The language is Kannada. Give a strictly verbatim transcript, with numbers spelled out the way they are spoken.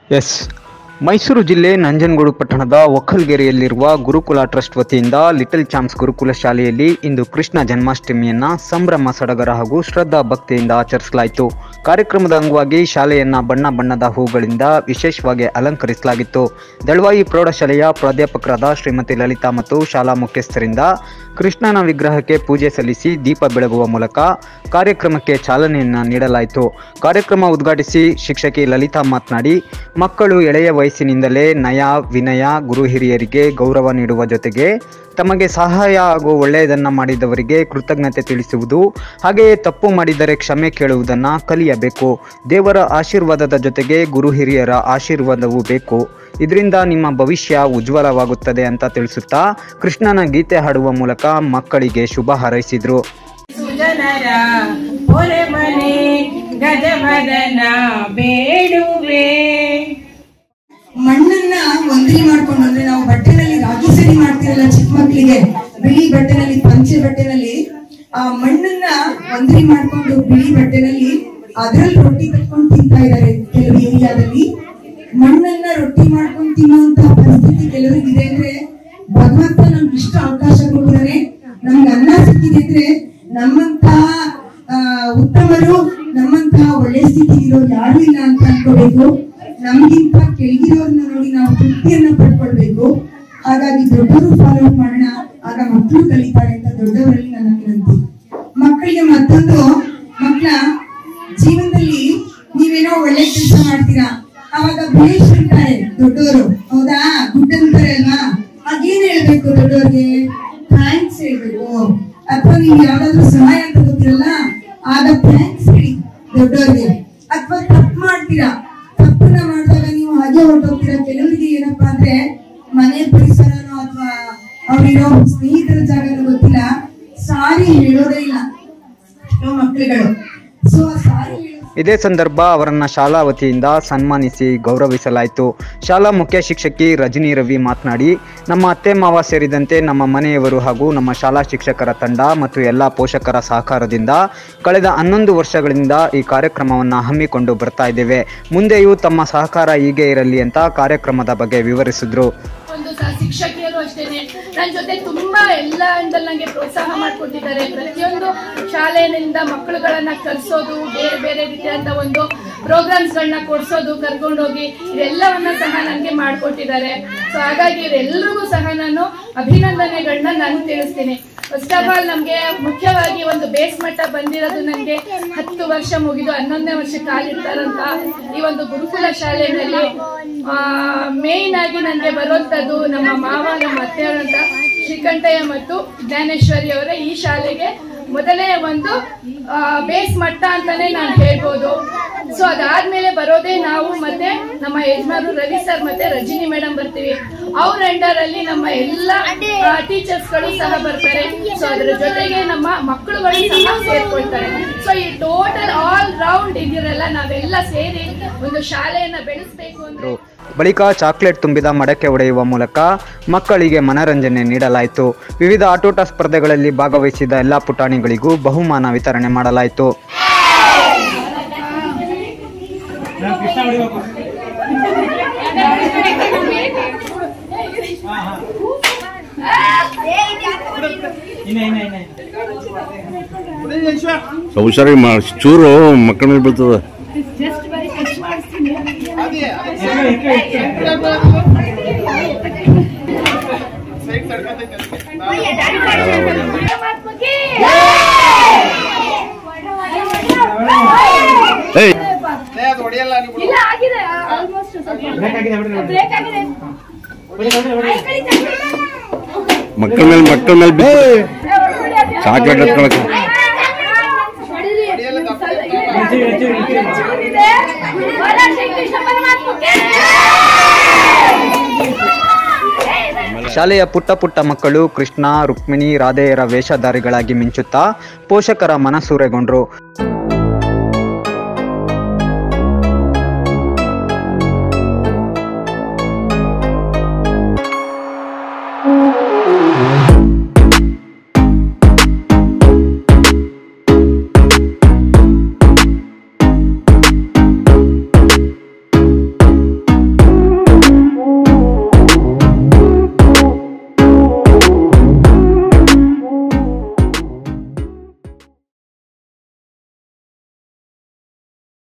ಎಸ್ ಮೈಸೂರು ಜಿಲ್ಲೆ ನಂಜನಗೂಡು ಪಟ್ಟಣದ ಒಕ್ಕಲ್ಗೆರೆಯಲ್ಲಿರುವ ಗುರುಕುಲ ಟ್ರಸ್ಟ್ ವತಿಯಿಂದ ಲಿಟಲ್ ಚಾಂಪ್ಸ್ ಗುರುಕುಲ ಶಾಲೆಯಲ್ಲಿ ಇಂದು ಕೃಷ್ಣ ಜನ್ಮಾಷ್ಟಮಿಯನ್ನು ಸಂಭ್ರಮ ಸಡಗರ ಹಾಗೂ ಶ್ರದ್ಧಾ ಭಕ್ತಿಯಿಂದ ಆಚರಿಸಲಾಯಿತು. ಕಾರ್ಯಕ್ರಮದ ಅಂಗವಾಗಿ ಶಾಲೆಯನ್ನು ಬಣ್ಣ ಬಣ್ಣದ ಹೂಗಳಿಂದ ವಿಶೇಷವಾಗಿ ಅಲಂಕರಿಸಲಾಗಿತ್ತು. ದಳವಾಯಿ ಪ್ರೌಢಶಾಲೆಯ ಪ್ರಾಧ್ಯಾಪಕರಾದ ಶ್ರೀಮತಿ ಲಲಿತಾ ಮತ್ತು ಶಾಲಾ ಮುಖ್ಯಸ್ಥರಿಂದ ಕೃಷ್ಣನ ವಿಗ್ರಹಕ್ಕೆ ಪೂಜೆ ಸಲ್ಲಿಸಿ ದೀಪ ಬೆಳಗುವ ಮೂಲಕ ಕಾರ್ಯಕ್ರಮಕ್ಕೆ ಚಾಲನೆಯನ್ನು ನೀಡಲಾಯಿತು. ಕಾರ್ಯಕ್ರಮ ಉದ್ಘಾಟಿಸಿ ಶಿಕ್ಷಕಿ ಲಲಿತಾ ಮಾತನಾಡಿ, ಮಕ್ಕಳು ಎಳೆಯ ವಯಸ್ಸಿನಿಂದಲೇ ನಯ ವಿನಯ ಗುರು ಹಿರಿಯರಿಗೆ ಗೌರವ ನೀಡುವ ಜೊತೆಗೆ ತಮಗೆ ಸಹಾಯ ಹಾಗೂ ಒಳ್ಳೆಯದನ್ನು ಮಾಡಿದವರಿಗೆ ಕೃತಜ್ಞತೆ ತಿಳಿಸುವುದು, ಹಾಗೆಯೇ ತಪ್ಪು ಮಾಡಿದರೆ ಕ್ಷಮೆ ಕೇಳುವುದನ್ನು ಕಲಿಯಬೇಕು. ದೇವರ ಆಶೀರ್ವಾದದ ಜೊತೆಗೆ ಗುರು ಹಿರಿಯರ ಆಶೀರ್ವಾದವೂ ಬೇಕು. ಇದರಿಂದ ನಿಮ್ಮ ಭವಿಷ್ಯ ಉಜ್ವಲವಾಗುತ್ತದೆ ಅಂತ ತಿಳಿಸುತ್ತಾ ಕೃಷ್ಣನ ಗೀತೆ ಹಾಡುವ ಮೂಲಕ ಮಕ್ಕಳಿಗೆ ಶುಭ ಹಾರೈಸಿದರು. ಮಣ್ಣನ್ನ ಒಂದ್ರಿ ಮಾಡ್ಕೊಂಡು, ಅಂದ್ರೆ ನಾವು ಬಟ್ಟೆನಲ್ಲಿ ರಾಗಿ ಸರಿ ಮಾಡ್ತೀರಲ್ಲ ಚಿಕ್ಕ ಮಕ್ಕಳಿಗೆ, ಬಿಳಿ ಬಟ್ಟೆನಲ್ಲಿ ಪಂಚೆ ಬಟ್ಟೆನಲ್ಲಿ ಆ ಮಣ್ಣನ್ನ ಒಂದ್ರಿ ಮಾಡ್ಕೊಂಡು ಬಿಳಿ ಬಟ್ಟೆನಲ್ಲಿ ಅದ್ರಲ್ಲಿ ರೊಟ್ಟಿ ಕಟ್ಕೊಂಡು ತಿಂತಾ ಇದ್ದಾರೆ. ಕೆಲವು ಏರಿಯಾದಲ್ಲಿ ಮಣ್ಣನ್ನ ರೊಟ್ಟಿ ಮಾಡ್ಕೊಂಡು ತಿನ್ನುವಂತಹ ಪರಿಸ್ಥಿತಿ ಕೆಲವರಿಗೆ ಇದೆ. ಅಂದ್ರೆ ಭಗವಂತ ನಮ್ಗೆ ಇಷ್ಟ ಅವಕಾಶ ಕೊಟ್ಟಿದ್ದಾರೆ, ನಮ್ಗೆ ಅನ್ನ ಸಿಕ್ಕಿದೆ ಅಂದ್ರೆ ನಮ್ಮಂತಹ ಉತ್ತಮರು, ನಮ್ಮಂತಹ ಒಳ್ಳೆ ಸ್ಥಿತಿ ಇರೋರು ಯಾರು ಇಲ್ಲ ಅಂತ ಅನ್ಕೋಬೇಕು. ನಮ್ಗಿಂತ ಕೆಳಗಿರೋರ್ನ ನೋಡಿ ನಾವು ತೃಪ್ತಿಯನ್ನ ಪಡ್ಕೊಳ್ಬೇಕು. ಹಾಗಾಗಿ ದೊಡ್ಡವರು ಫಾಲೋ ಅಪ್ ಮಾಡೋಣ, ಆಗ ಮಕ್ಕಳು ಕಲಿತಾರೆ ಅಂತ ದೊಡ್ಡವರಲ್ಲಿ ನನ್ನ ವಿನಂತಿ. ಮಕ್ಕಳಿಗೆ ಮತ್ತೊಂದು, ಮಕ್ಕಳ ಜೀವನದಲ್ಲಿ ನೀವೇನೋ ಒಳ್ಳೆ ಕೆಲಸ ಮಾಡ್ತೀರಾ, ಅವಾಗ ಬೇಯಿಸಿರ್ತಾರೆ ದೊಡ್ಡವರು, ಹೌದಾ, ಗುಡ್ ಅಂತಾರೆ ಅಲ್ವಾ, ಆಗೇನ್ ಹೇಳ್ಬೇಕು ದೊಡ್ಡವ್ರಿಗೆ? ಥ್ಯಾಂಕ್ಸ್ ಹೇಳ್ಬೇಕು. ಅಥವಾ ನೀವು ಯಾವ್ದಾದ್ರು ಸಹಾಯ ಅಂತ ಗೊತ್ತಿರಲ್ಲ, ಆಗ ಥ್ಯಾಂಕ್ಸ್ ಹೇಳಿ ದೊಡ್ಡವ್ರಿಗೆ. ಅಥವಾ ತಪ್ಪು ಮಾಡ್ತೀರಾ, ತಪ್ಪನ್ನ ಮಾಡಿದಾಗ ನೀವು ಹಾಗೆ ಹೊರಟೋಗ್ತೀರಾ. ಕೆಲವರಿಗೆ ಏನಪ್ಪಾ ಅಂದ್ರೆ ಮನೆ ಪರಿಸರನೋ ಅಥವಾ ಅವ್ರಿರೋ ಸ್ನೇಹಿತರ ಜಾಗನೋ ಗೊತ್ತಿಲ್ಲ, ಸಾರಿ ಹೇಳೋದೇ ಇಲ್ಲ ಮಕ್ಕಳುಗಳು. ಸೊ ಸಾರಿ ಇದೇ ಸಂದರ್ಭ ಅವರನ್ನ ಶಾಲಾ ವತಿಯಿಂದ ಸನ್ಮಾನಿಸಿ ಗೌರವಿಸಲಾಯಿತು. ಶಾಲಾ ಮುಖ್ಯ ಶಿಕ್ಷಕಿ ರಜನಿ ರವಿ ಮಾತನಾಡಿ, ನಮ್ಮ ಅತ್ತೆ ಮಾವ ಸೇರಿದಂತೆ ನಮ್ಮ ಮನೆಯವರು ಹಾಗೂ ನಮ್ಮ ಶಾಲಾ ಶಿಕ್ಷಕರ ತಂಡ ಮತ್ತು ಎಲ್ಲ ಪೋಷಕರ ಸಹಕಾರದಿಂದ ಕಳೆದ ಹನ್ನೊಂದು ವರ್ಷಗಳಿಂದ ಈ ಕಾರ್ಯಕ್ರಮವನ್ನು ಹಮ್ಮಿಕೊಂಡು ಬರ್ತಾ ಇದ್ದೇವೆ. ಮುಂದೆಯೂ ತಮ್ಮ ಸಹಕಾರ ಹೀಗೆ ಇರಲಿ ಅಂತ ಕಾರ್ಯಕ್ರಮದ ಬಗ್ಗೆ ವಿವರಿಸಿದ್ರು. ಒಂದು ಶಿಕ್ಷಕಿಯರು ಅಷ್ಟೇನೆ ನನ್ನ ಜೊತೆ ತುಂಬಾ ಎಲ್ಲ ಹಂತದಲ್ಲಿ ನಂಗೆ ಪ್ರೋತ್ಸಾಹ ಮಾಡಿಕೊಟ್ಟಿದ್ದಾರೆ. ಪ್ರತಿಯೊಂದು ಶಾಲೆಯಿಂದ ಮಕ್ಕಳುಗಳನ್ನ ಕಲಿಸೋದು, ಬೇರೆ ಬೇರೆ ರೀತಿಯಾದ ಒಂದು ಪ್ರೋಗ್ರಾಮ್ಸ್ಗಳನ್ನ ಕೊಡ್ಸೋದು, ಕರ್ಕೊಂಡೋಗಿ ಇದೆಲ್ಲವನ್ನ ಸಹ ನನಗೆ ಮಾಡಿಕೊಟ್ಟಿದ್ದಾರೆ. ಸೊ ಹಾಗಾಗಿ ಇವರೆಲ್ಲರಿಗೂ ಸಹ ನಾನು ಅಭಿನಂದನೆಗಳನ್ನ ನಾನು ತಿಳಿಸ್ತೀನಿ. ಫಸ್ಟ್ ಆಫ್ ಆಲ್ ನಮಗೆ ಮುಖ್ಯವಾಗಿ ಒಂದು ಬೇಸ್ ಮಟ್ಟ ಬಂದಿರೋದು, ನನಗೆ ಹತ್ತು ವರ್ಷ ಮುಗಿದು ಹನ್ನೊಂದನೇ ವರ್ಷ ಕಾಲಿಡ್ತಾರಂತ ಈ ಒಂದು ಗುರುಕುಲ ಶಾಲೆಯಲ್ಲಿ ಮೇನ್ ಆಗಿ ನನಗೆ ಬರುವಂತದ್ದು ನಮ್ಮ ಮಾವ, ನಮ್ಮ ಅತ್ತೆಯವರಂತ ಶ್ರೀಕಂಠಯ್ಯ ಮತ್ತು ಜ್ಞಾನೇಶ್ವರಿ ಅವರ ಈ ಶಾಲೆಗೆ ಮೊದಲೇ ಒಂದು ಬೇಸ್ ಮಟ್ಟ ಅಂತಾನೆ ನಾನು ಹೇಳ್ಬೋದು. ಸೊ ಅದಾದ್ಮೇಲೆ ಬರೋದೇ ನಾವು ಮತ್ತೆ ನಮ್ಮ ಯಜಮಾನರು ರವಿ ಸರ್ ಮತ್ತೆ ರಜಿನಿ ಮೇಡಮ್ ಬರ್ತೀವಿ. ಅವ್ರ ಅಂಡರ್ ಅಲ್ಲಿ ನಮ್ಮ ಎಲ್ಲ ಟೀಚರ್ಸ್ ಗಳು ಸಹ ಬರ್ತಾರೆ. ಸೊ ಅದರ ಜೊತೆಗೆ ನಮ್ಮ ಮಕ್ಕಳುಗಳು ಸಹ ಸೇರ್ಕೊಳ್ತಾರೆ. ಸೊ ಈ ಟೋಟಲ್ ಆಲ್ ರೌಂಡ್ ಇದಿರಲ್ಲ, ನಾವೆಲ್ಲ ಸೇರಿ ಒಂದು ಶಾಲೆಯನ್ನ ಬೆಳೆಸಬೇಕು ಅಂದ್ರೆ. ಬಳಿಕ ಚಾಕ್ಲೇಟ್ ತುಂಬಿದ ಮಡಕೆ ಒಡೆಯುವ ಮೂಲಕ ಮಕ್ಕಳಿಗೆ ಮನರಂಜನೆ ನೀಡಲಾಯಿತು. ವಿವಿಧ ಆಟೋಟ ಸ್ಪರ್ಧೆಗಳಲ್ಲಿ ಭಾಗವಹಿಸಿದ ಎಲ್ಲ ಪುಟಾಣಿಗಳಿಗೂ ಬಹುಮಾನ ವಿತರಣೆ ಮಾಡಲಾಯಿತು. ಹುಷಾರಿ ಚೂರು ಮಕ್ಕಳ ಮೇಲೆ ಬೀಳ್ತದ. ಮಕ್ಕಳ ಮೇಲೆ ಮಕ್ಕಳ ಮೇಲೆ ಚಾಕ್ಲೇಟ್ ಹತ್ಕೊಳಕ್ಕೆ ಶಾಲೆಯ ಪುಟ್ಟ ಪುಟ್ಟ ಮಕ್ಕಳು ಕೃಷ್ಣ, ರುಕ್ಮಿಣಿ, ರಾಧೆಯರ ವೇಷಧಾರಿಗಳಾಗಿ ಮಿಂಚುತ್ತಾ ಪೋಷಕರ ಮನಸೂರೆಗೊಂಡ್ರು.